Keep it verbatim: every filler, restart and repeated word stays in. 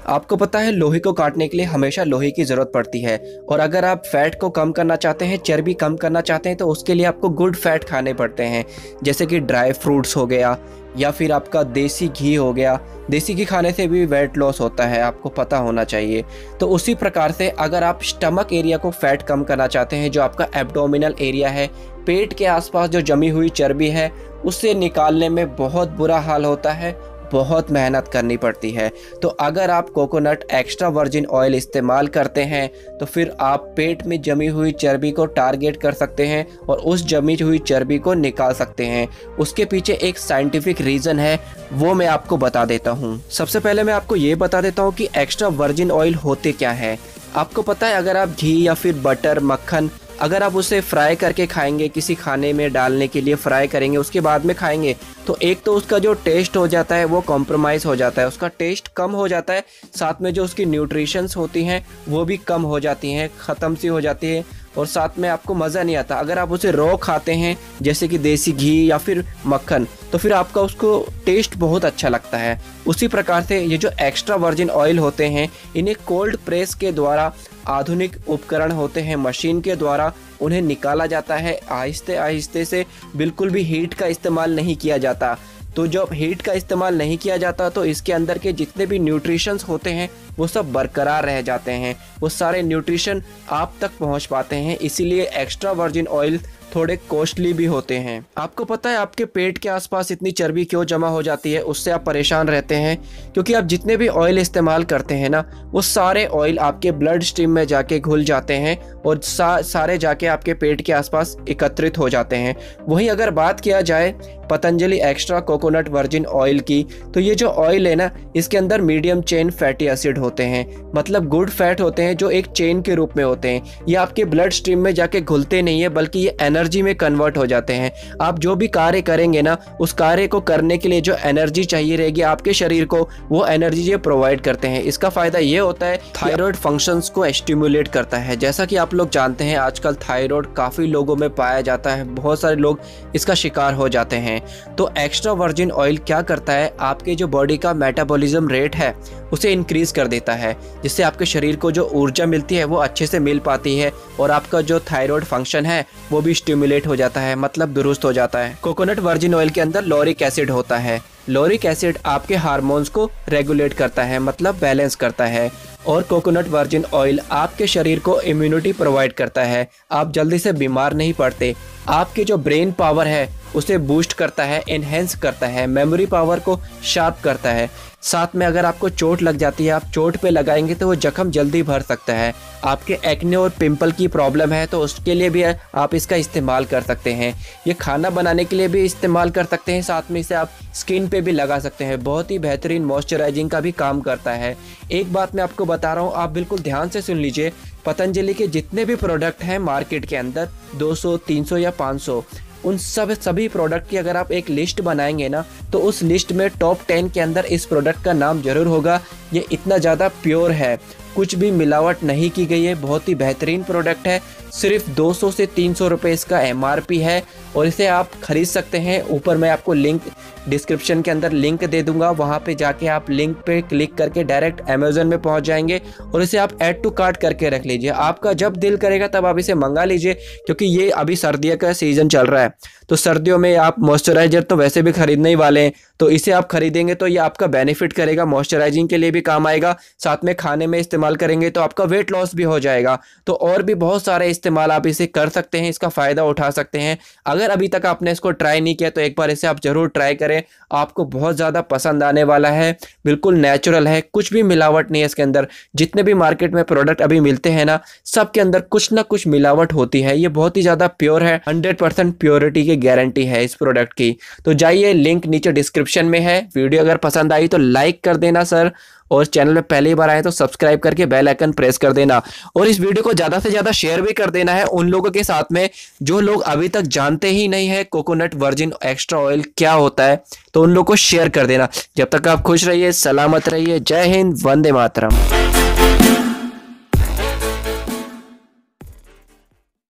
आपको पता है लोहे को काटने के लिए हमेशा लोहे की ज़रूरत पड़ती है, और अगर आप फैट को कम करना चाहते हैं, चर्बी कम करना चाहते हैं, तो उसके लिए आपको गुड फैट खाने पड़ते हैं, जैसे कि ड्राई फ्रूट्स हो गया या फिर आपका देसी घी हो गया। देसी घी खाने से भी वेट लॉस होता है, आपको पता होना चाहिए। तो उसी प्रकार से अगर आप स्टमक एरिया को फैट कम करना चाहते हैं, जो आपका एब्डोमिनल एरिया है, पेट के आसपास जो जमी हुई चर्बी है, उससे निकालने में बहुत बुरा हाल होता है, बहुत मेहनत करनी पड़ती है। तो अगर आप कोकोनट एक्स्ट्रा वर्जिन ऑयल इस्तेमाल करते हैं तो फिर आप पेट में जमी हुई चर्बी को टारगेट कर सकते हैं और उस जमी हुई चर्बी को निकाल सकते हैं। उसके पीछे एक साइंटिफिक रीज़न है, वो मैं आपको बता देता हूँ। सबसे पहले मैं आपको ये बता देता हूँ कि एक्स्ट्रा वर्जिन ऑयल होते क्या है। आपको पता है, अगर आप घी या फिर बटर, मक्खन, अगर आप उसे फ्राई करके खाएंगे, किसी खाने में डालने के लिए फ्राई करेंगे, उसके बाद में खाएंगे, तो एक तो उसका जो टेस्ट हो जाता है वो कॉम्प्रोमाइज़ हो जाता है, उसका टेस्ट कम हो जाता है, साथ में जो उसकी न्यूट्रिशंस होती हैं वो भी कम हो जाती हैं, ख़त्म सी हो जाती है, और साथ में आपको मज़ा नहीं आता। अगर आप उसे रॉ खाते हैं जैसे कि देसी घी या फिर मक्खन, तो फिर आपका उसको टेस्ट बहुत अच्छा लगता है। उसी प्रकार से ये जो एक्स्ट्रा वर्जिन ऑयल होते हैं, इन्हें कोल्ड प्रेस के द्वारा, आधुनिक उपकरण होते हैं, मशीन के द्वारा उन्हें निकाला जाता है आहिस्ते आहिस्ते से। बिल्कुल भी हीट का इस्तेमाल नहीं किया जाता। तो जब हीट का इस्तेमाल नहीं किया जाता तो इसके अंदर के जितने भी न्यूट्रिशंस होते हैं वो सब बरकरार रह जाते हैं, वो सारे न्यूट्रिशन आप तक पहुंच पाते हैं। इसीलिए एक्स्ट्रा वर्जिन ऑयल थोड़े कॉस्टली भी होते हैं। आपको पता है आपके पेट के आसपास इतनी चर्बी क्यों जमा हो जाती है, उससे आप परेशान रहते हैं? क्योंकि आप जितने भी ऑयल इस्तेमाल करते हैं ना, वो सारे ऑयल आपके ब्लड स्ट्रीम में जाके घुल जाते हैं और सा, सारे जाके आपके पेट के आसपास एकत्रित हो जाते हैं। वहीं अगर बात किया जाए Patanjali extra coconut virgin oil की, तो ये जो ऑयल है ना, इसके अंदर मीडियम चेन फैटी एसिड होते हैं, मतलब गुड फैट होते हैं जो एक चेन के रूप में होते हैं। ये आपके ब्लड स्ट्रीम में जाके घुलते नहीं है, बल्कि ये एनर्जी में कन्वर्ट हो जाते हैं। आप जो भी कार्य करेंगे ना, उस कार्य को करने के लिए जो एनर्जी चाहिए रहेगी आपके शरीर को, वो एनर्जी ये प्रोवाइड करते हैं। इसका फायदा ये होता है, थायराइड फंक्शंस को स्टिमुलेट करता है। जैसा कि आप लोग जानते हैं, आजकल थायराइड काफ़ी लोगों में पाया जाता है, बहुत सारे लोग इसका शिकार हो जाते हैं। तो एक्स्ट्रा वर्जिन ऑयल क्या करता है, आपके जो बॉडी का मेटाबॉलिज्म रेट है उसे इंक्रीज कर देता है, जिससे आपके शरीर को जो ऊर्जा मिलती है वो अच्छे से मिल पाती है, और आपका जो थायराइड फंक्शन है वो भी स्टिमुलेट हो जाता है, मतलब दुरुस्त हो जाता है। कोकोनट वर्जिन ऑयल के अंदर लॉरिक एसिड होता है। लॉरिक एसिड आपके हार्मोन्स को रेगुलेट करता है, मतलब बैलेंस करता है। और कोकोनट वर्जिन ऑयल आपके शरीर को इम्यूनिटी प्रोवाइड करता है, आप जल्दी से बीमार नहीं पड़ते। आपके जो ब्रेन पावर है उसे बूस्ट करता है, एनहेंस करता है, मेमोरी पावर को शार्प करता है। साथ में अगर आपको चोट लग जाती है, आप चोट पे लगाएंगे तो वो जख्म जल्दी भर सकता है। आपके एक्ने और पिंपल की प्रॉब्लम है तो उसके लिए भी आप इसका इस्तेमाल कर सकते हैं। ये खाना बनाने के लिए भी इस्तेमाल कर सकते हैं, साथ में इसे आप स्किन पे भी लगा सकते हैं। बहुत ही बेहतरीन मॉइस्चराइजिंग का भी काम करता है। एक बात मैं आपको बता रहा हूँ, आप बिल्कुल ध्यान से सुन लीजिए। पतंजलि के जितने भी प्रोडक्ट हैं मार्केट के अंदर, दो सौ, तीन सौ या पाँच सौ, उन सब सभी प्रोडक्ट की अगर आप एक लिस्ट बनाएंगे ना, तो उस लिस्ट में टॉप टेन के अंदर इस प्रोडक्ट का नाम जरूर होगा। ये इतना ज़्यादा प्योर है, कुछ भी मिलावट नहीं की गई है, बहुत ही बेहतरीन प्रोडक्ट है। सिर्फ दो सौ से तीन सौ रुपये इसका एम आर पी है, और इसे आप खरीद सकते हैं। ऊपर मैं आपको लिंक डिस्क्रिप्शन के अंदर लिंक दे दूंगा, वहाँ पे जाके आप लिंक पे क्लिक करके डायरेक्ट अमेज़न में पहुँच जाएंगे, और इसे आप ऐड टू कार्ट करके रख लीजिए। आपका जब दिल करेगा तब आप इसे मंगा लीजिए, क्योंकि ये अभी सर्दियों का सीज़न चल रहा है, तो सर्दियों में आप मॉइस्चराइजर तो वैसे भी खरीदने ही वाले हैं, तो इसे आप खरीदेंगे तो ये आपका बेनिफिट करेगा, मॉइस्चराइजिंग के लिए भी काम आएगा, साथ में खाने में इस्तेमाल करेंगे तो आपका वेट लॉस भी हो जाएगा। तो और भी बहुत सारे इस्तेमाल आप इसे कर सकते हैं, इसका फ़ायदा उठा सकते हैं। अगर अभी तक आपने इसको ट्राई नहीं किया तो एक बार इसे आप ज़रूर ट्राई करें, आपको बहुत ज़्यादा पसंद आने वाला है। बिल्कुल नेचुरल है, कुछ भी मिलावट नहीं है इसके अंदर। जितने भी मार्केट में प्रोडक्ट अभी मिलते हैं ना, सबके अंदर कुछ ना कुछ मिलावट होती है। ये बहुत ही ज़्यादा प्योर है, हंड्रेड परसेंट प्योरिटी की गारंटी है इस प्रोडक्ट की। तो जाइए, लिंक नीचे डिस्क्रिप्शन में है। वीडियो अगर पसंद आई तो लाइक कर देना सर, और चैनल में पहली बार आए तो सब्सक्राइब करके बेल आइकन प्रेस कर देना, और इस वीडियो को ज़्यादा से ज़्यादा शेयर भी कर देना है उन लोगों के साथ में जो लोग अभी तक जानते ही नहीं है कोकोनट वर्जिन एक्स्ट्रा ऑयल क्या होता है। तो उन लोगों को शेयर कर देना। जब तक आप खुश रहिए, सलामत रहिए। जय हिंद, वंदे मातरम।